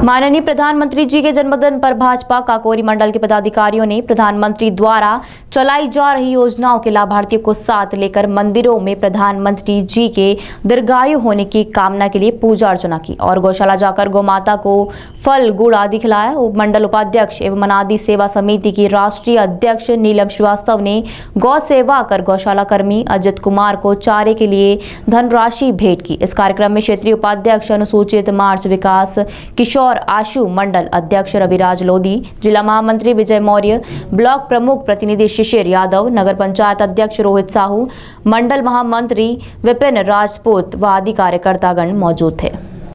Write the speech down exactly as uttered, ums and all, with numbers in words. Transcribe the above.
माननीय प्रधानमंत्री जी के जन्मदिन पर भाजपा काकोरी मंडल के पदाधिकारियों ने प्रधानमंत्री द्वारा चलाई जा रही योजनाओं के लाभार्थियों को साथ लेकर मंदिरों में प्रधानमंत्री जी के दीर्घायु होने की कामना के लिए पूजा अर्चना की और गौशाला जाकर गौमाता को फल गुड़ आदि खिलाया। मंडल उपाध्यक्ष एवं अनादि सेवा समिति की राष्ट्रीय अध्यक्ष नीलम श्रीवास्तव ने गौ सेवा कर गौशाला कर्मी अजित कुमार को चारे के लिए धनराशि भेंट की। इस कार्यक्रम में क्षेत्रीय उपाध्यक्ष अनुसूचित मार्च विकास किशोर और आशु, मंडल अध्यक्ष रविराज लोधी, जिला महामंत्री विजय मौर्य, ब्लॉक प्रमुख प्रतिनिधि शिशिर यादव, नगर पंचायत अध्यक्ष रोहित साहू, मंडल महामंत्री विपिन राजपूत व आदि कार्यकर्तागण मौजूद थे।